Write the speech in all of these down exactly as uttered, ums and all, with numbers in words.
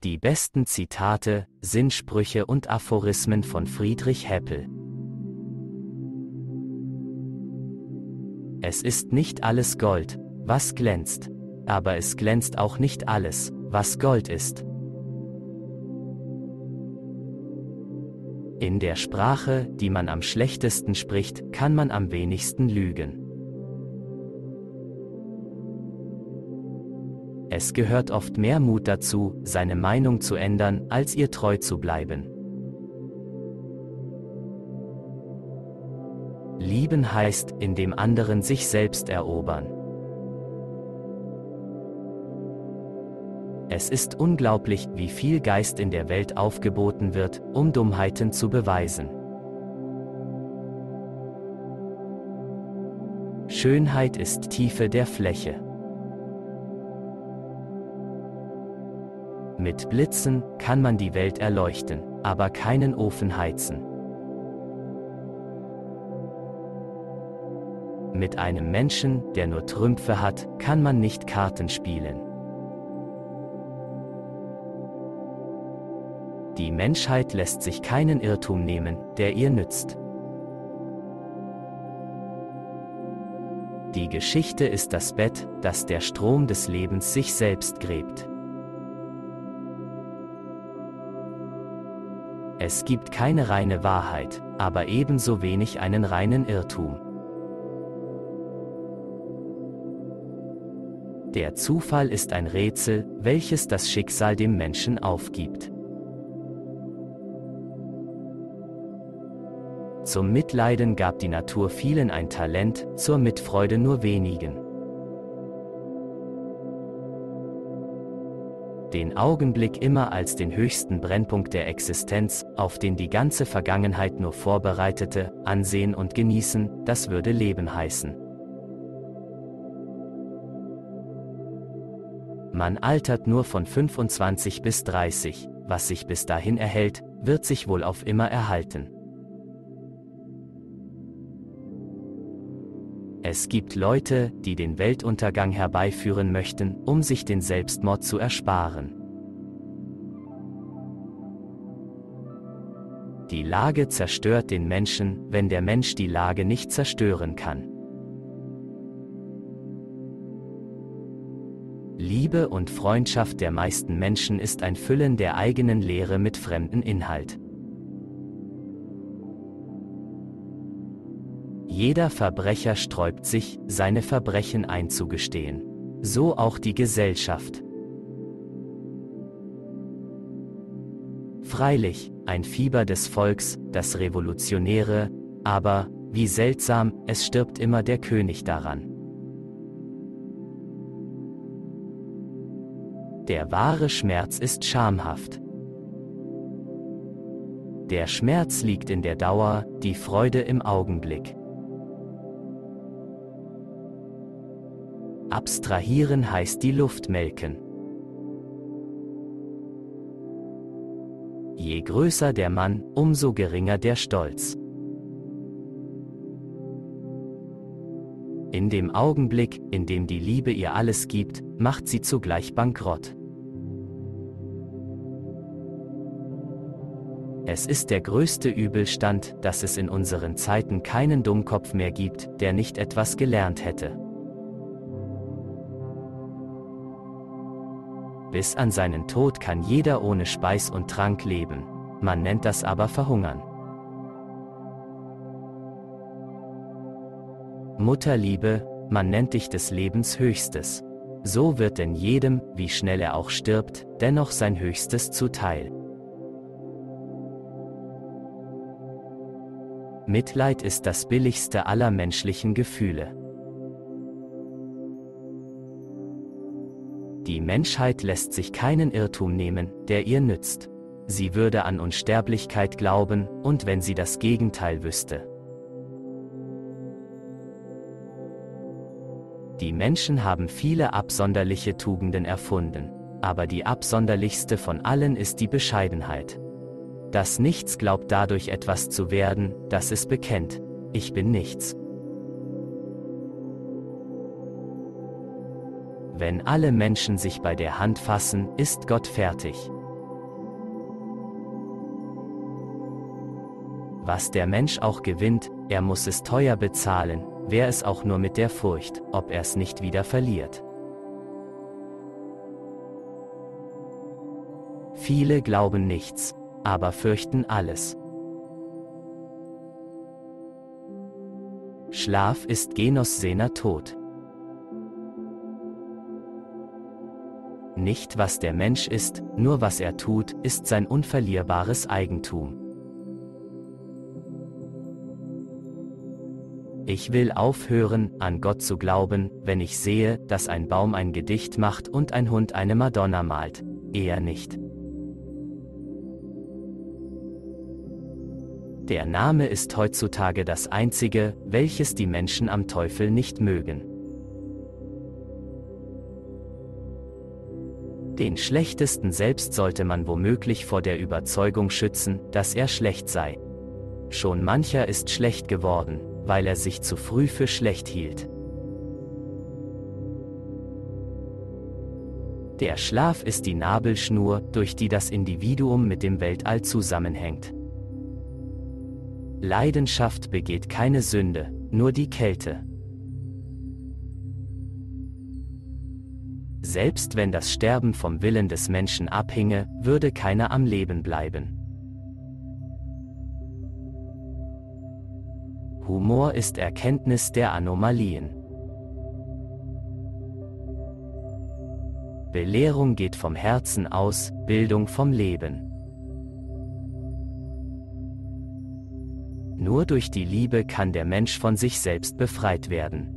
Die besten Zitate, Sinnsprüche und Aphorismen von Friedrich Heppel. Es ist nicht alles Gold, was glänzt, aber es glänzt auch nicht alles, was Gold ist. In der Sprache, die man am schlechtesten spricht, kann man am wenigsten lügen. Es gehört oft mehr Mut dazu, seine Meinung zu ändern, als ihr treu zu bleiben. Lieben heißt, in dem anderen sich selbst erobern. Es ist unglaublich, wie viel Geist in der Welt aufgeboten wird, um Dummheiten zu beweisen. Schönheit ist Tiefe der Fläche. Mit Blitzen kann man die Welt erleuchten, aber keinen Ofen heizen. Mit einem Menschen, der nur Trümpfe hat, kann man nicht Karten spielen. Die Menschheit lässt sich keinen Irrtum nehmen, der ihr nützt. Die Geschichte ist das Bett, das der Strom des Lebens sich selbst gräbt. Es gibt keine reine Wahrheit, aber ebenso wenig einen reinen Irrtum. Der Zufall ist ein Rätsel, welches das Schicksal dem Menschen aufgibt. Zum Mitleiden gab die Natur vielen ein Talent, zur Mitfreude nur wenigen. Den Augenblick immer als den höchsten Brennpunkt der Existenz, auf den die ganze Vergangenheit nur vorbereitete, ansehen und genießen, das würde Leben heißen. Man altert nur von fünfundzwanzig bis dreißig, was sich bis dahin erhält, wird sich wohl auf immer erhalten. Es gibt Leute, die den Weltuntergang herbeiführen möchten, um sich den Selbstmord zu ersparen. Die Lage zerstört den Menschen, wenn der Mensch die Lage nicht zerstören kann. Liebe und Freundschaft der meisten Menschen ist ein Füllen der eigenen Lehre mit fremdem Inhalt. Jeder Verbrecher sträubt sich, seine Verbrechen einzugestehen. So auch die Gesellschaft. Freilich, ein Fieber des Volks, das Revolutionäre, aber, wie seltsam, es stirbt immer der König daran. Der wahre Schmerz ist schamhaft. Der Schmerz liegt in der Dauer, die Freude im Augenblick. Abstrahieren heißt die Luft melken. Je größer der Mann, umso geringer der Stolz. In dem Augenblick, in dem die Liebe ihr alles gibt, macht sie zugleich bankrott. Es ist der größte Übelstand, dass es in unseren Zeiten keinen Dummkopf mehr gibt, der nicht etwas gelernt hätte. Bis an seinen Tod kann jeder ohne Speis und Trank leben. Man nennt das aber Verhungern. Mutterliebe, man nennt dich des Lebens Höchstes. So wird denn jedem, wie schnell er auch stirbt, dennoch sein Höchstes zuteil. Mitleid ist das billigste aller menschlichen Gefühle. Die Menschheit lässt sich keinen Irrtum nehmen, der ihr nützt. Sie würde an Unsterblichkeit glauben, und wenn sie das Gegenteil wüsste. Die Menschen haben viele absonderliche Tugenden erfunden, aber die absonderlichste von allen ist die Bescheidenheit. Das Nichts glaubt dadurch etwas zu werden, das es bekennt: Ich bin nichts. Wenn alle Menschen sich bei der Hand fassen, ist Gott fertig. Was der Mensch auch gewinnt, er muss es teuer bezahlen, wer es auch nur mit der Furcht, ob er es nicht wieder verliert. Viele glauben nichts, aber fürchten alles. Schlaf ist Genos sener Tod. Nicht was der Mensch ist, nur was er tut, ist sein unverlierbares Eigentum. Ich will aufhören, an Gott zu glauben, wenn ich sehe, dass ein Baum ein Gedicht macht und ein Hund eine Madonna malt. Eher nicht. Der Name ist heutzutage das einzige, welches die Menschen am Teufel nicht mögen. Den Schlechtesten selbst sollte man womöglich vor der Überzeugung schützen, dass er schlecht sei. Schon mancher ist schlecht geworden, weil er sich zu früh für schlecht hielt. Der Schlaf ist die Nabelschnur, durch die das Individuum mit dem Weltall zusammenhängt. Leidenschaft begeht keine Sünde, nur die Kälte. Selbst wenn das Sterben vom Willen des Menschen abhinge, würde keiner am Leben bleiben. Humor ist Erkenntnis der Anomalien. Belehrung geht vom Herzen aus, Bildung vom Leben. Nur durch die Liebe kann der Mensch von sich selbst befreit werden.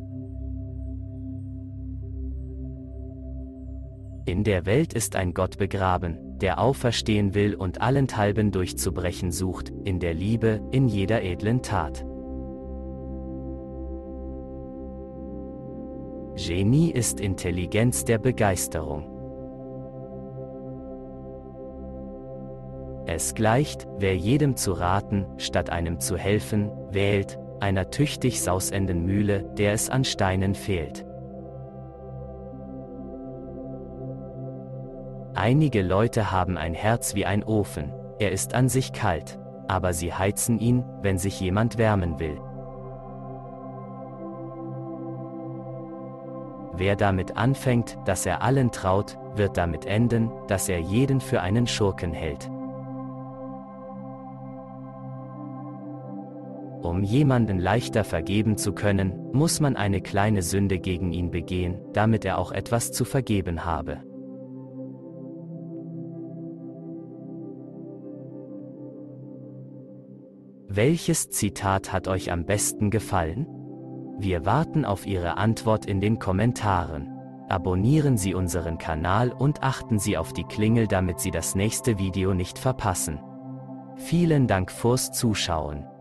In der Welt ist ein Gott begraben, der auferstehen will und allenthalben durchzubrechen sucht, in der Liebe, in jeder edlen Tat. Genie ist Intelligenz der Begeisterung. Es gleicht, wer jedem zu raten, statt einem zu helfen, wählt, einer tüchtig sausenden Mühle, der es an Steinen fehlt. Einige Leute haben ein Herz wie ein Ofen, er ist an sich kalt, aber sie heizen ihn, wenn sich jemand wärmen will. Wer damit anfängt, dass er allen traut, wird damit enden, dass er jeden für einen Schurken hält. Um jemanden leichter vergeben zu können, muss man eine kleine Sünde gegen ihn begehen, damit er auch etwas zu vergeben habe. Welches Zitat hat euch am besten gefallen? Wir warten auf Ihre Antwort in den Kommentaren. Abonnieren Sie unseren Kanal und achten Sie auf die Klingel, damit Sie das nächste Video nicht verpassen. Vielen Dank fürs Zuschauen.